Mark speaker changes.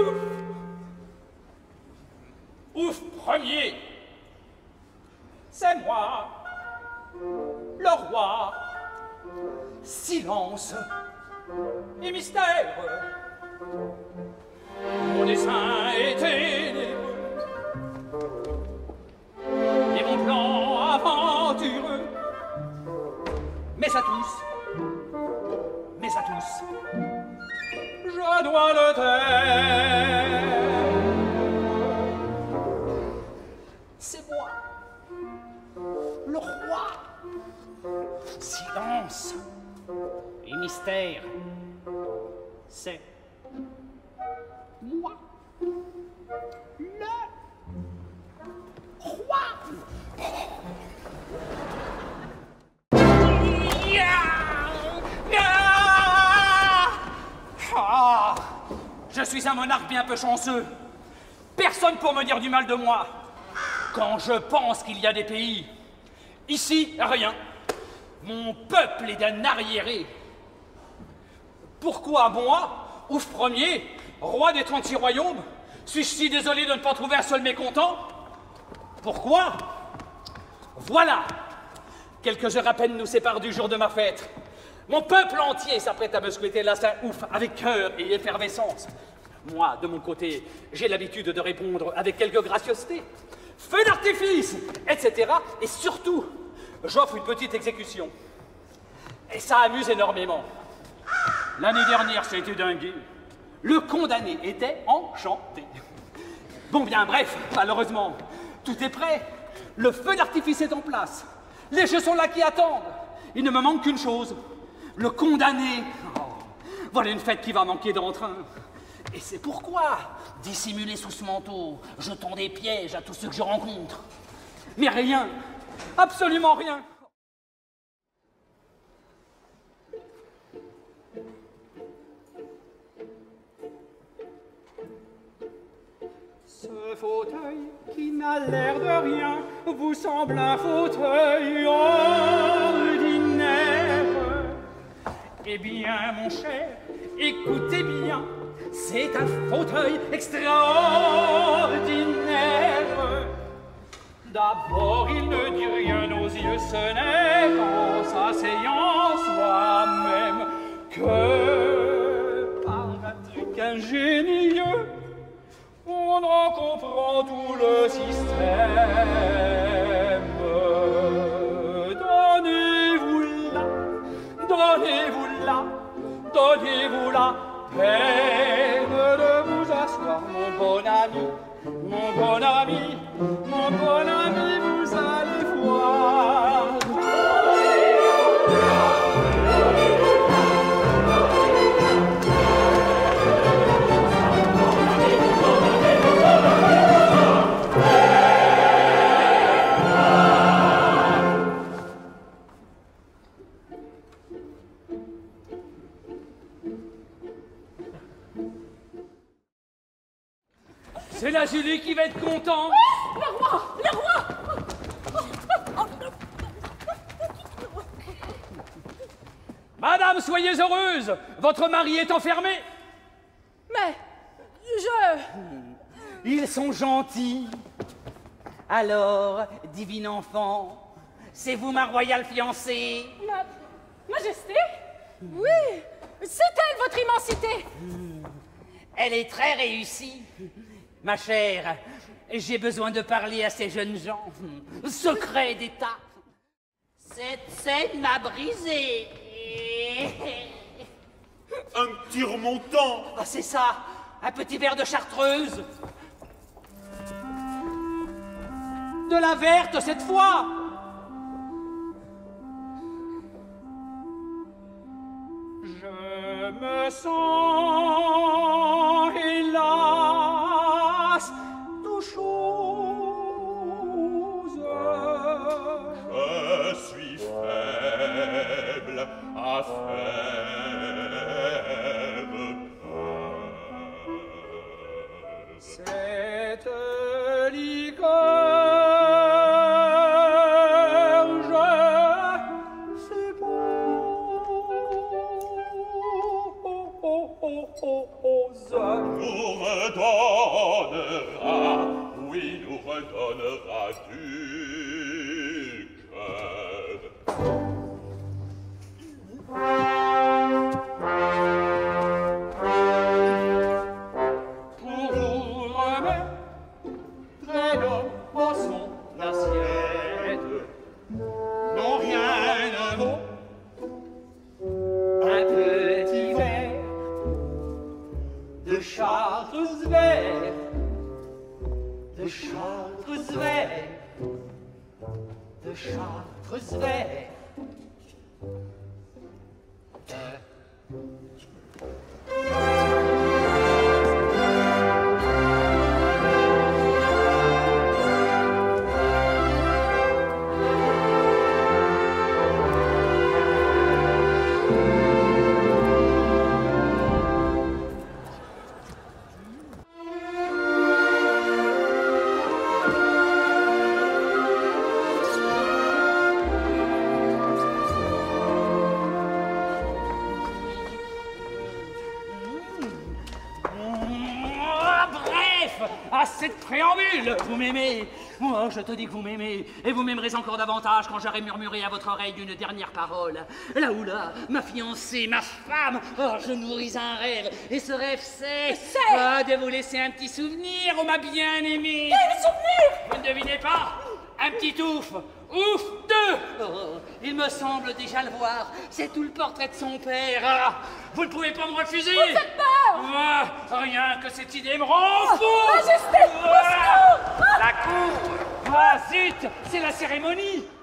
Speaker 1: Ouf premier, c'est moi, le roi. Silence et mystère. Mon dessein est ténébreux et mon plan aventureux. Mais à tous, je dois le taire. C'est moi, le roi. Silence et mystère. C'est moi, le roi. Ah, je suis un monarque bien peu chanceux. Personne pour me dire du mal de moi. Quand je pense qu'il y a des pays, ici, rien. Mon peuple est d'un arriéré. Pourquoi moi, Ouf Ier, roi des 36 royaumes, suis-je si désolé de ne pas trouver un seul mécontent? Pourquoi? Voilà. Quelques heures à peine nous séparent du jour de ma fête. Mon peuple entier s'apprête à me souhaiter la Saint-Ouf avec cœur et effervescence. Moi, de mon côté, j'ai l'habitude de répondre avec quelque gracieuseté. Feu d'artifice, etc. Et surtout, j'offre une petite exécution. Et ça amuse énormément. L'année dernière, ça a été dingue. Le condamné était enchanté. Bon, bien, bref, malheureusement, tout est prêt. Le feu d'artifice est en place. Les jeux sont là qui attendent. Il ne me manque qu'une chose. Le condamné. Oh, voilà une fête qui va manquer d'entrain. Et c'est pourquoi, dissimulé sous ce manteau, je tends des pièges à tous ceux que je rencontre. Mais rien, absolument rien. Ce fauteuil qui n'a l'air de rien vous semble un fauteuil ordinaire. Eh bien, mon cher, écoutez bien, c'est un fauteuil extraordinaire. D'abord, il ne dit rien aux yeux, ce n'est qu'en s'asseyant soi-même que par un truc ingénieux, on en comprend tout le système. Donnez-vous là, donnez-vous là, donnez-vous la peine de vous asseoir, mon bon ami, mon bon ami, mon bon ami, vous allez voir. C'est la Julie qui va être content.
Speaker 2: Le roi, le roi.
Speaker 1: Madame, soyez heureuse. Votre mari est enfermé.
Speaker 2: Mais
Speaker 1: Ils sont gentils. Alors, divine enfant, c'est vous ma royale fiancée?
Speaker 2: Majesté? Oui, c'est elle, votre immensité.
Speaker 1: Elle est très réussie. Ma chère, j'ai besoin de parler à ces jeunes gens. Secret d'État. Cette scène m'a brisé.
Speaker 3: Un petit remontant.
Speaker 1: Ah, c'est ça, un petit verre de chartreuse. De la verte cette fois. Je me sens, hélas, tout chose.
Speaker 3: Je suis faible à faire peur.
Speaker 1: Cette liqueur, je suppose.
Speaker 3: Pour toi fredonnera du cœur.
Speaker 1: Pour vous remettre l'homme au son l'assiette, non rien ne vaut un petit verre de Chartreuse vert, de Chartreuse vert, de Chartreuse vert. Assez de préambule, vous m'aimez. Oh, je te dis que vous m'aimez, et vous m'aimerez encore davantage quand j'aurai murmuré à votre oreille une dernière parole. Là où là, ma fiancée, ma femme, oh, je nourris un rêve, et ce rêve c'est de vous laisser un petit souvenir, oh ma bien-aimée.
Speaker 2: Quel souvenir?
Speaker 1: Vous ne devinez pas? Un petit ouf. Ouf, deux. Oh, il me semble déjà le voir. C'est tout le portrait de son père. Ah, vous ne pouvez pas me refuser.
Speaker 2: Vous faites peur.
Speaker 1: Ah, rien que cette idée me rend fou.
Speaker 2: Majesté, au secours.
Speaker 1: La cour. Ah, zut, c'est la cérémonie.